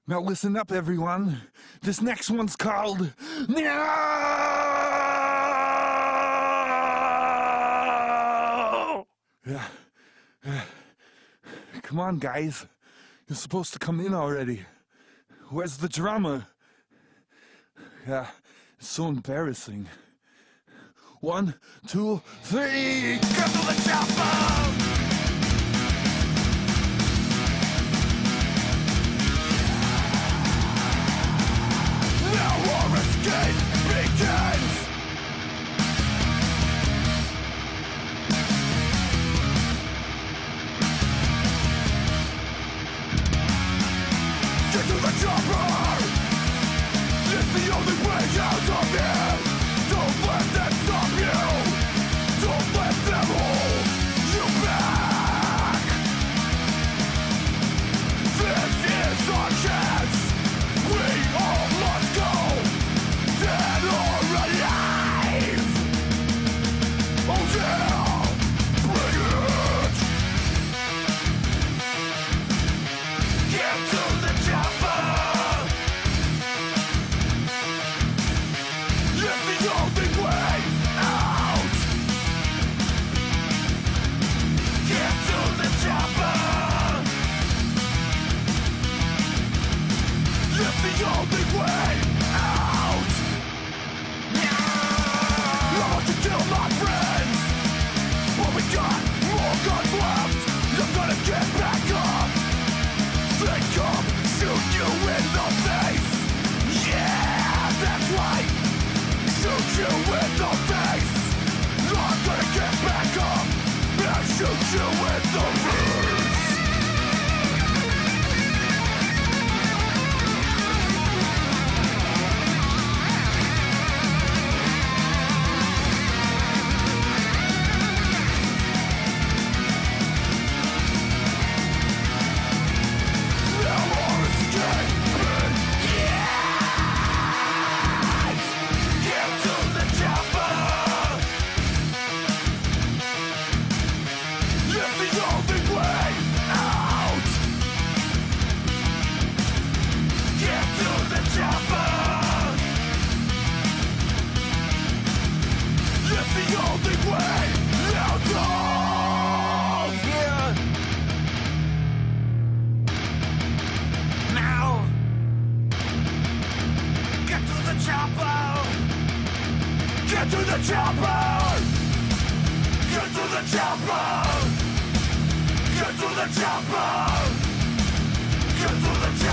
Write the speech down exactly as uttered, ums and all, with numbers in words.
Now listen up, everyone. This next one's called... No! Yeah. Come on, guys. You're supposed to come in already. Where's the drama? Yeah, it's so embarrassing. One, two, three! Get to the chopper! Escape begins! Get to the chopper! It's the only way out of here! Don't let them stop you! Don't let them hold you back! This is our chance! We all must go! Dead or alive! Oh yeah! Bring it! Get to the chopper! It's the only way out! Get to the chopper! It's the only way out! I want to kill my friends, but we got more guns left. I'm gonna get back up. They come shoot you in the face. Yeah, that's right. Shoot you in the face. I'm gonna get back up and shoot you in the face. Get to the chopper! Get to the chopper! Get to the chopper! Get to the chopper!